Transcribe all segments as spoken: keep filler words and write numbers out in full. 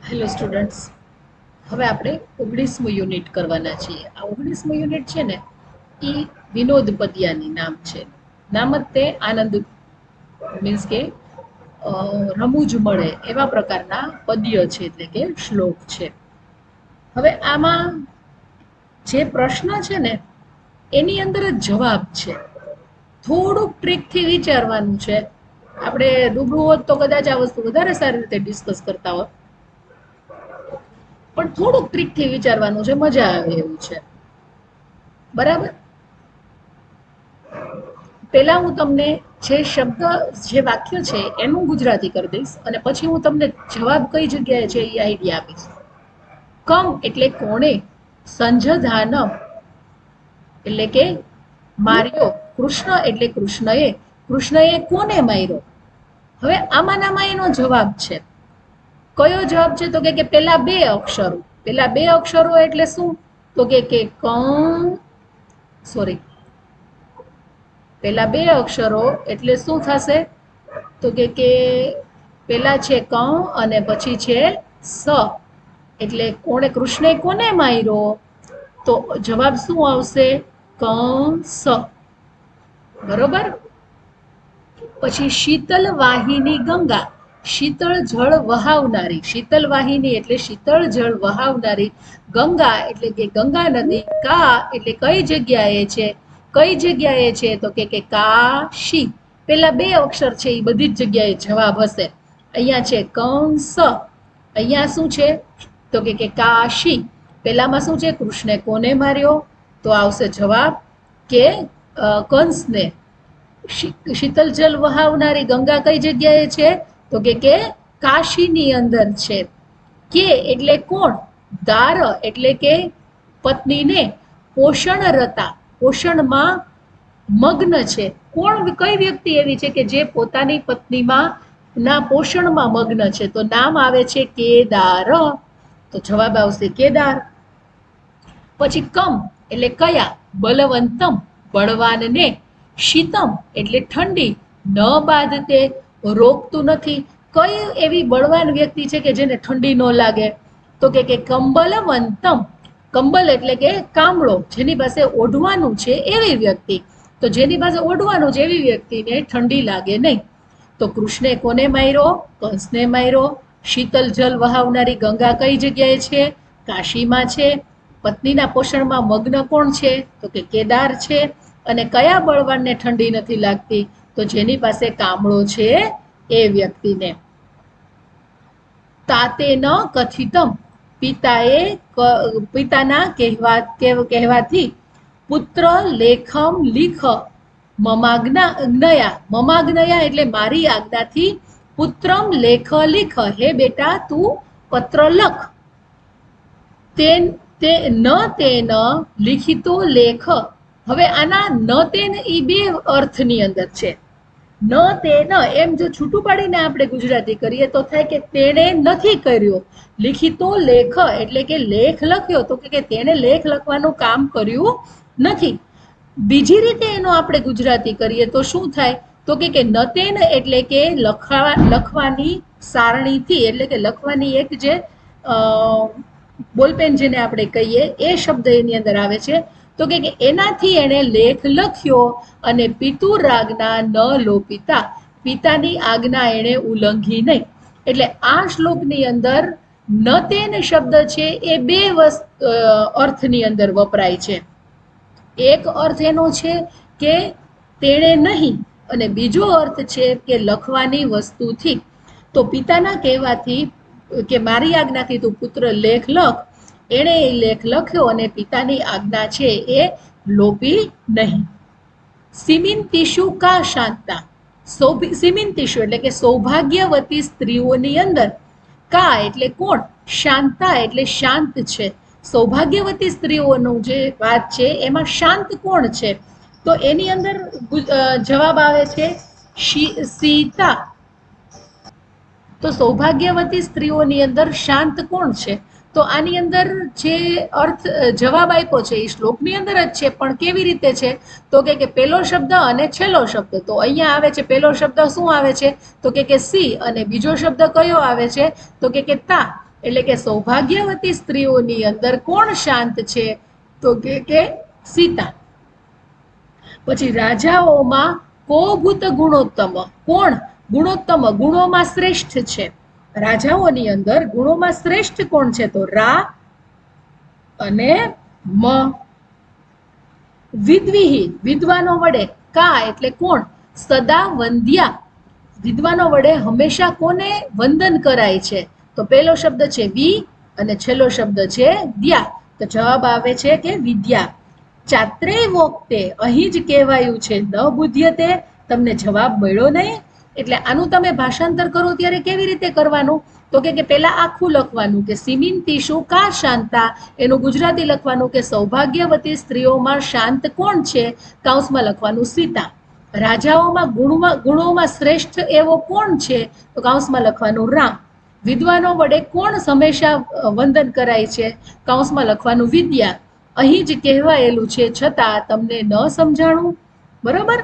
Hello students, હવે આપણે ઓગણીસમું unit કરવાના છીએ. આ ઓગણીસમું યુનિટ છે ને એ વિનોદ પદ્યાની નામ છે. નામ જ તે આનંદ મીન્સ કે અ, રમૂજ મળે એવા પ્રકારના પદ્ય છે, એટલે કે શ્લોક છે. હવે આમાં જે પ્રશ્ન છે ને એની અંદર જ જવાબ છે. થોડુંક ટ્રીકથી વિચારવાનું છે. આપણે રૂબરૂ હોત તો કદાચ આ વસ્તુ વધારે સારી રીતે ડિસ્કસ કરતા હોત, પણ થોડુંક ટ્રીકથી વિચારવાનું છે, મજા આવે એવું છે. બરાબર. પહેલા હું તમને જે શબ્દ જે વાક્ય છે એનું ગુજરાતી કરી દઈશ અને પછી હું તમને જવાબ કઈ જગ્યાએ છે એ આઈડિયા આપીશ. કમ એટલે કોણે, સંજધાનમ એટલે કે માર્યો, કૃષ્ણ એટલે કૃષ્ણએ, કૃષ્ણએ કોને માર્યો. હવે આમાંનામાં એનો જવાબ છે. કયો જવાબ છે? તો કે પેલા બે અક્ષરો. પેલા બે અક્ષરો એટલે શું? તો કે કે કં સોરી પેલા બે અક્ષરો એટલે શું થશે? તો કે કે પેલા છે ક અને પછી છે સ. એટલે કોણે, કૃષ્ણે કોને માર્યો? તો જવાબ શું આવશે? કંસ. બરોબર. પછી શીતલ વાહિની ગંગા, શીતળ જળ વહાવનારી. શીતલ વાહિની એટલે શીતળ જળ વહાવનારી. ગંગા એટલે કે ગંગા નદી. કા એટલે કઈ જગ્યાએ છે? કઈ જગ્યાએ છે? તો કે કે કાશી. પેલા બે અક્ષર છે એ બધી જ જગ્યાએ જવાબ હશે. અહીંયા છે કંસ, અહીંયા શું છે? તો કે કે કાશી. પેલામાં શું છે? કૃષ્ણે કોને માર્યો? તો આવશે જવાબ કે કંસને. શીતલ જલ વહાવનારી ગંગા કઈ જગ્યાએ છે? તો કે કે કાશીની અંદર છે. કે એટલે કોણ? દાર એટલે કે પત્નીને. પોષણરતા, પોષણમાં મગ્ન છે. કોણ, કઈ વ્યક્તિ એવી છે કે જે પોતાની પત્નીમાં ના પોષણમાં મગ્ન છે? તો નામ આવે છે કેદાર. તો જવાબ આવશે કેદાર. પછી કમ એટલે કયા, બલવંતમ બળવાનને. શીતમ એટલે ઠંડી, ન બાંધતે રોકતું નથી. કઈ એવી બળવાન વ્યક્તિ છે કે જેને ઠંડી ન લાગે? તો કે કે કંબલવંતમ. કંબલ એટલે કે કામળો, જેની પાસે ઓઢવાનું છે એવી વ્યક્તિ. તો જેની પાસે ઓઢવાનું છે એવી વ્યક્તિને ઠંડી લાગે નહીં. તો કૃષ્ણે કોને માર્યો? કંસને માર્યો. શીતલ જલ વહાવનારી ગંગા કઈ જગ્યાએ છે? કાશીમાં છે. પત્નીના પોષણમાં મગ્ન કોણ છે? તો કે કેદાર છે. અને કયા બળવાનને ઠંડી નથી લાગતી? તો જેની પાસે કામળો છે એ વ્યક્તિને. તાતે ન કથિતમ, પિતાએ પિતાના કહેવા કહેવાથી પુત્ર લેખમ લીખ મમાજ્ઞા જ્ઞયા. મમાજ્ઞયા એટલે મારી આજ્ઞાથી પુત્રમ લેખ લીખ, હે બેટા તું પત્ર લખ. તે તે ન તેન લિખિતો લેખ. હવે આના ન તેન એ બે અર્થની અંદર છે. ન તેન એમ જો છૂટું પાડીને આપણે ગુજરાતી કરીએ તો થાય કે તેણે નથી કર્યો. લિખિતો લેખ એટલે કે લેખ લખ્યો, તો કે તેણે લેખ લખવાનું કામ કર્યું નથી. બીજી રીતે એનો આપણે ગુજરાતી કરીએ તો શું થાય? તો કે નતેન એટલે કે લખવા લખવાની સારણીથી, એટલે કે લખવાની એક જે બોલપેન જેને આપણે કહીએ એ શબ્દ એની અંદર આવે છે. તો કે એનાથી એણે લેખ લખ્યો અને પિતુરાજ્ઞા ન લોપિતા, પિતાની આજ્ઞા એણે ઉલ્લંઘી નહીં. એટલે આ શ્લોકની અંદર નતેન શબ્દ છે એ બે અર્થની અંદર વપરાય છે. એક અર્થ એનો છે કે તેણે નહીં, અને બીજો અર્થ છે કે લખવાની વસ્તુથી. તો પિતાના કહેવાથી કે મારી આજ્ઞાથી તું પુત્ર લેખ લખ, એણે એ લેખ લખ્યો અને પિતાની આજ્ઞા છે એ લોપી નહીં. સિમિંતિષુ કા શાંતા, સિમિંતિષુ એટલે કે સૌભાગ્યવતી સ્ત્રીઓની અંદર. કા એટલે કોણ? શાંતા એટલે શાંત છે. સૌભાગ્યવતી સ્ત્રીઓનું જે વાત છે એમાં શાંત કોણ છે? તો એની અંદર જવાબ આવે છે સીતા. તો સૌભાગ્યવતી સ્ત્રીઓની અંદર શાંત કોણ છે? તો આની અંદર જે અર્થ જવાબ આપ્યો છે એ શ્લોકની અંદર જ છે, પણ કેવી રીતે છે? તો કે પેલો શબ્દ અને છેલ્લો શબ્દ. તો અહીંયા આવે છે પેલો શબ્દ શું આવે છે? તો કે સી. અને બીજો શબ્દ કયો આવે છે? તો કે તા. એટલે કે સૌભાગ્યવતી સ્ત્રીઓની અંદર કોણ શાંત છે? તો કે કે સીતા. પછી રાજાઓમાં કો ભૂત ગુણોત્તમ, કોણ ગુણોત્તમ ગુણોમાં શ્રેષ્ઠ છે? રાજાઓની અંદર ગુણોમાં શ્રેષ્ઠ કોણ છે? તો રા અને મ. વિદ્વિહી વિદ્વાનો વડે, કા એટલે કોણ? સદા વંદ્યા, વિદ્વાનો વડે હંમેશા કોને વંદન કરાય છે? તો પહેલો શબ્દ છે વી અને છેલ્લો શબ્દ છે દ્યા, તો જવાબ આવે છે કે વિદ્યા. ચાત્રે વોક્તે, અહીં જ કહેવાયું છે ન બુધ્યતે, તમને જવાબ મળ્યો નહીં. એટલે આનું તમે ભાષાંતર કરો ત્યારે કેવી રીતે કરવાનું? તો કે પહેલા આખું લખવાનું કે સિમિંતિષુ કા શાંતા, એનું ગુજરાતી લખવાનું કે સૌભાગ્યવતી સ્ત્રીઓમાં શાંત કોણ છે? કૌંસમાં લખવાનું સીતા. રાજાઓમાં ગુણમાં ગુણોમાં શ્રેષ્ઠ એવો કોણ છે? તો કૌંસમાં લખવાનું રામ. વિદ્વાનો વડે કોણ હંમેશા વંદન કરાય છે? કૌંસમાં લખવાનું વિદ્યા. અહીં જ કહેવાયેલું છે છતાં તમને ન સમજાણું. બરોબર.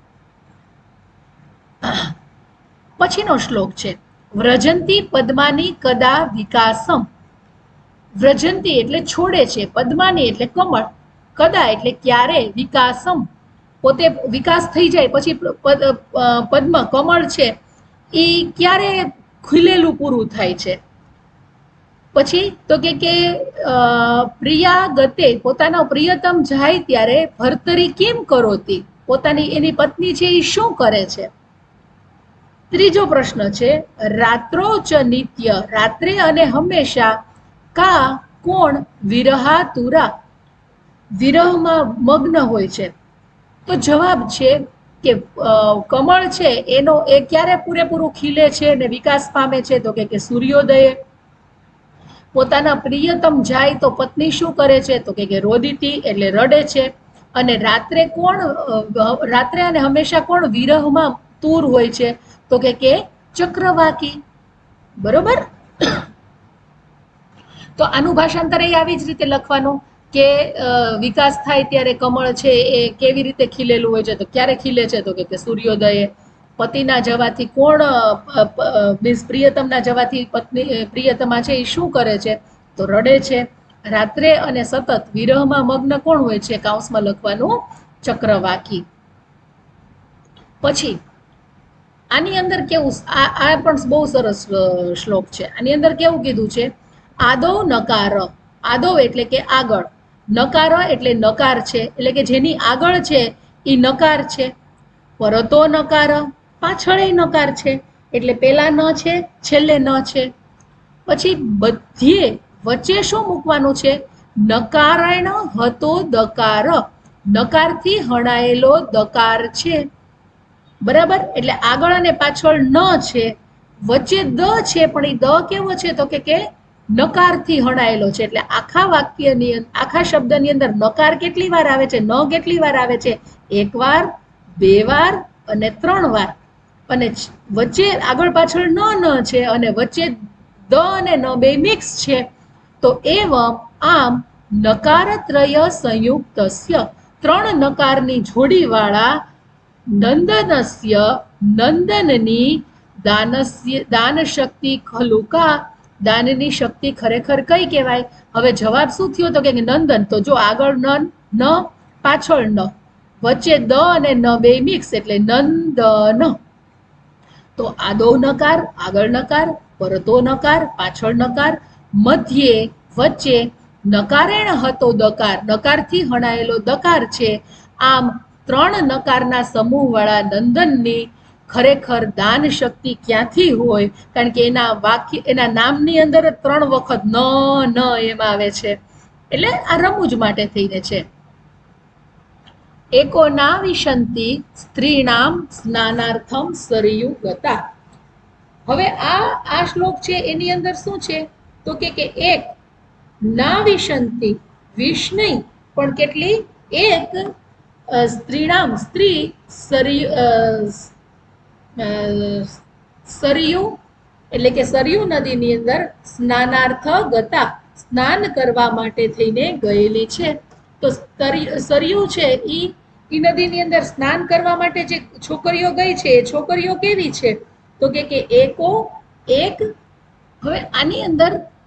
પછીનો શ્લોક છે વ્રજંતી પદ્માની કદા વિકાસમ. વ્રજંતી એટલે છોડે છે, પદ્માની એટલે કમળ, કદા એટલે ક્યારે, વિકાસમ પોતે વિકાસ થઈ જાય પછી પદ્મ કમળ છે એ ક્યારે ખીલેલું પૂરું થાય છે? પછી તો કે કે પ્રિયા ગતે, પોતાનો પ્રિયતમ જાય ત્યારે ભર્તરી કેમ કરોતી, પોતાની એની પત્ની છે એ શું કરે છે? ત્રીજો પ્રશ્ન છે રાત્રો ચ નિત્ય, રાત્રે અને હંમેશા, કા કોણ વિરહા તુરા, વિરહમાં મગ્ન હોય છે? તો જવાબ છે કે કમળ છે એનો એ ક્યારે પૂરેપૂરું ખીલે છે ને વિકાસ પામે છે? તો કે સૂર્યોદયે. પોતાના પ્રિયતમ જાય તો પત્ની શું કરે છે? તો કે રોદિતી એટલે રડે છે. અને રાત્રે કોણ, રાત્રે અને હંમેશા કોણ વિરહમાં તૂર હોય છે? તો કે કે ચક્રવાકી. બરોબર. તો આનું ભાષાંતર એ આવી જ રીતે લખવાનું કે વિકાસ થાય ત્યારે કમળ છે એ કેવી રીતે ખીલેલું હોય છે? તો ક્યારે ખીલે છે? તો કે સૂર્યોદયે. પતિના જવાથી કોણ, મીન્સ પ્રિયતમના જવાથી પત્ની પ્રિયતમા છે એ શું કરે છે? તો રડે છે. રાત્રે અને સતત વિરહમાં મગ્ન કોણ હોય છે? કૌંસમાં લખવાનું ચક્રવાકી. પછી આની અંદર કેવું, આ આ પણ બહુ સરસ શ્લોક છે. આની અંદર કેવું કીધું છે? આદો નકાર, આદો એટલે કે આગળ, નકાર એટલે નકાર છે, એટલે કે જેની આગળ છે એ નકાર છે. પરતો નકાર, પાછળ નકાર છે, એટલે પેલા ન છે છેલ્લે ન છે. પછી બધ્યે, વચ્ચે શું મૂકવાનું છે? નકારાયણ હતો દકાર, નકારથી હણાયેલો દકાર છે. બરાબર. એટલે આગળ અને પાછળ ન છે, વચ્ચે દ છે, પણ એ દ કેવો છે? તો કે કે નકારથી હણાયેલો છે. એટલે આખા વાક્યની આખા શબ્દની અંદર નકાર કેટલી વાર આવે છે? ન કેટલી વાર આવે છે? એક વાર, બે વાર અને ત્રણ વાર. અને વચ્ચે આગળ પાછળ ન ન છે અને વચ્ચે દ અને ન બે મિક્સ છે. તો એવમ આમ નકારત્રય સંયુક્તસ્ય, ત્રણ નકારની જોડીવાળા નંદનસ્ય, નંદનની દાનસ્ય દાન શક્તિ ખલુકા, દાનની શક્તિ ખરેખર કઈ કહેવાય? હવે જવાબ શું થયો? તો કે નંદન. તો જો આગળ ન ન પાછળ ન, વચ્ચે દ અને ન બે મિક્સ એટલે નંદન. તો આદો નકાર આગળ નકાર, પરતો નકાર પાછળ નકાર, મધ્યે વચ્ચે નકારેણ હતો દકાર, નકારથી હણાયેલો દકાર છે. આમ ત્રણ નકારના સમૂહવાળા નંદનની ખરેખર દાન શક્તિ ક્યાંથી હોય? કારણ કે એના વાક્ય, એના નામની અંદર ત્રણ વખત ન ન એમ આવે છે, એટલે આ રમૂજ માટે થઈને છે. એકો ના વિશંતિ સ્ત્રીણામ સ્નાનાર્થમ સરયુ ગતા. હવે આ આ શ્લોક છે એની અંદર શું છે? તો કે કે એક ના વિશંતિ, વિષ નહીં પણ કેટલી? એક સ્ત્રીણામ, સ્ત્રી સરયુ, સરયુ એટલે કે સરયુ નદીની અંદર સ્નાનાર્થ ગતા, સ્નાન કરવા માટે થઈને ગયેલી છે. તો સરયુ છે ઈ ઈ નદીની અંદર સ્નાન કરવા માટે જે છોકરીઓ ગઈ છે એ છોકરીઓ કેવી છે? તો કે કે એકો એક. હવે આની અંદર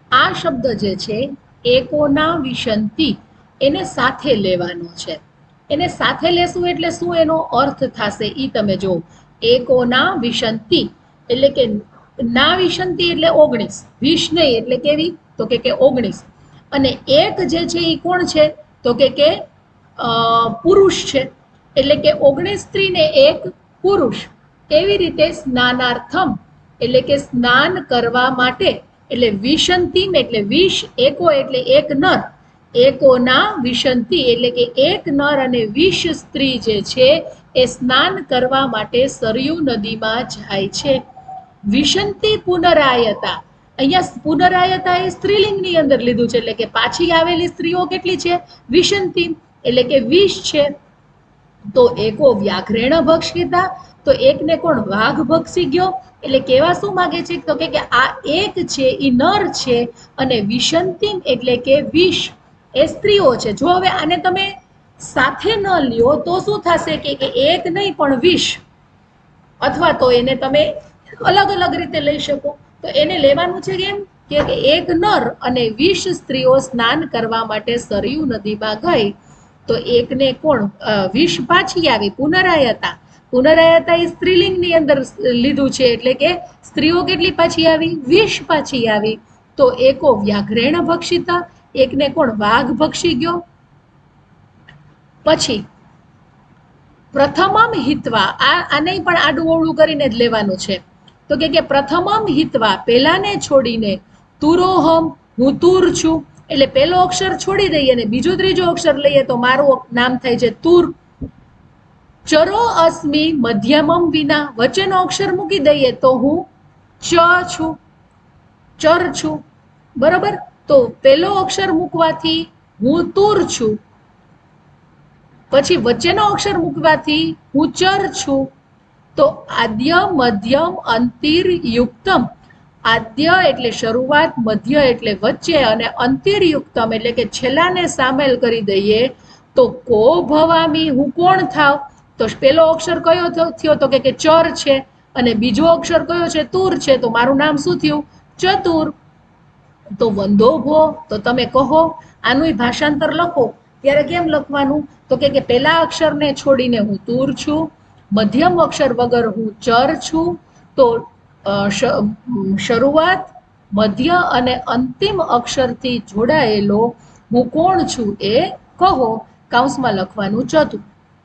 આ શબ્દ જે છે એકોના વિશંતિ એને સાથે લેવાનો છે. એને સાથે લેશું એટલે શું એનો અર્થ થશે એ તમે જો. એકોના વિશંતિ એટલે કે ના વિશંતિ એટલે ઓગણીસ, વીસ નહીં એટલે કેવી તો કે કે ઓગણીસ. અને એક જે છે એ કોણ છે તો કે કે પુરુષ છે, એટલે કે ઓગણીસ સ્ત્રી ને એક પુરુષ. એવી રીતે સ્નાનાર્થમ એટલે કે સ્નાન કરવા માટે, એટલે વિશંતિમ એટલે વીસ, એકો એટલે એક નર, એકોના વિશંતિ એટલે કે એક નર અને વીસ સ્ત્રી જે છે એ સ્નાન કરવા માટે સરયુ નદીમાં જાય છે. વિશંતિ પુનરાયતા, અહીંયા પુનરાયતા એ સ્ત્રીલિંગની અંદર લીધું છે, એટલે કે પાછી આવેલી સ્ત્રીઓ કેટલી છે વિશંતિ એટલે કે વીસ છે. તો એકો વ્યાઘ્રેણ ભક્ષિતા, તો એકને કોણ વાઘ ભક્ષી ગયો. એટલે કેવા શું માગે છે તો કે આ એક છે એ નર છે અને વિશંતિમ એટલે કે વીસ એ સ્ત્રીઓ છે. જો હવે આને તમે સાથે ન લ્યો તો શું થશે કે એક નહીં પણ વીસ, અથવા તો એને તમે અલગ અલગ રીતે લઈ શકો. તો એને લેવાનું છે કેમ કે એક નર અને વીસ સ્ત્રીઓ સ્નાન કરવા માટે સરયુ નદીમાં ગઈ. તો એકને કોણ વીસ પાછી આવી, પુનરાયતા. પુનરાયતા એ સ્ત્રીલિંગની અંદર લીધું છે, એટલે કે સ્ત્રીઓ કેટલી પાછી આવી વીસ પાછી આવી. તો એકો વ્યાઘ્રેણ ભક્ષિતા, એકને કોણ વાઘ ભક્ષી ગયો. પછી પ્રથમમ હિત્વા, આ આને પણ આડું ઓળું કરીને જ લેવાનું છે. તો કે કે પ્રથમમ હિત્વા પહેલાને છોડીને, તુરોહમ હું તુર છું, એટલે પહેલો અક્ષર છોડી દઈએ અને બીજો ત્રીજો અક્ષર લઈએ તો મારું નામ થાય છે તુર. ચરો અસ્મિ મધ્યમમ વિના, વચ્ચેનો અક્ષર મૂકી દઈએ તો હું ચ છું, ચર છું, બરોબર. તો પહેલો અક્ષર મૂકવાથી હું તુર છું, પછી વચ્ચેનો અક્ષર મૂકવાથી હું ચર છું. તો આદ્ય મધ્યમ અંતિર યુક્તમ, આદ્ય એટલે શરૂઆત, મધ્ય એટલે વચ્ચે અને અંતિર યુક્તમ એટલે કે છેલ્લાને સામેલ કરી દઈએ તો કો ભવામી હું કોણ થાવ. તો પેલો અક્ષર કયો થયો તો કે ચર છે અને બીજો અક્ષર કયો છે તુર છે, તો મારું નામ શું થયું ચતુર. તો વંદો ભો, તો તમે કહો. આનું ભાષાંતર લખો ત્યારે કેમ લખવાનું તો કે પેલા અક્ષરને છોડીને હું તુર છું, મધ્યમ અક્ષર વગર હું ચર છું. તો શરૂઆત, મધ્ય અને અંતિમ અક્ષરથી જોડાયેલો હું કોણ છું એ કહો. કૌંસમાં લખવાનું ચતું.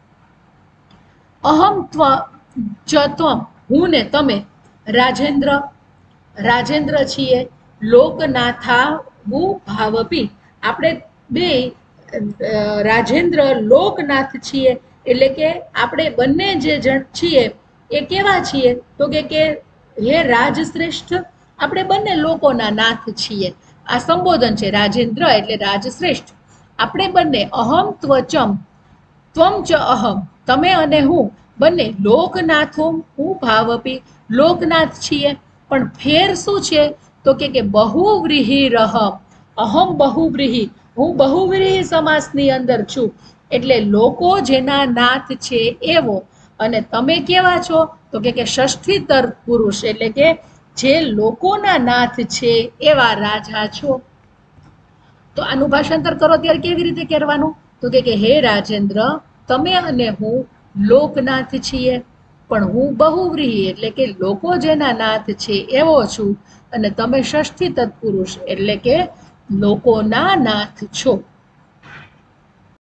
અહમ ત્વ ચ ત્વમ, હું ને તમે, રાજેન્દ્ર રાજેન્દ્ર છીએ, લોકનાથા વુ ભાવપી, આપણે બે રાજેન્દ્ર લોકનાથ છીએ, એટલે કે આપણે બંને જે જણ છીએ એ કેવા છીએ તો કે કે હે રાજશ્રેષ્ઠ, આપણે બંને લોકોના નાથ છીએ. આ સંબોધન છે. રાજેન્દ્ર એટલે રાજશ્રેષ્ઠ. આપણે બંને અહમ ત્વચમ, ત્વમ ચ અહમ, તમે અને હું બંને લોકનાથો હું ભાવપી, લોકનાથ છીએ. પણ ફેર શું છે તો કે બહુવ્રીહી રહમ, અહમ બહુવ્રીહી, હું બહુવ્રીહી સમાસની અંદર છું, એટલે લોકો જેના નાથ છે એવો. અને તમે કેવા છો તો કે ષષ્ઠી તર્ક પુરુષ, એટલે કે જે લોકોના નાથ છે એવા રાજા છો. તો આનું ભાષાંતર કરો ત્યારે કેવી રીતે કરવાનું તો કે હે રાજેન્દ્ર, તમે અને હું લોકનાથ છીએ, પણ હું બહુવ્રીહી એટલે કે લોકો જેના નાથ છે એવો છું, અને તમે ષષ્ઠી તત્પુરુષ એટલે કે લોકોના નાથ છો.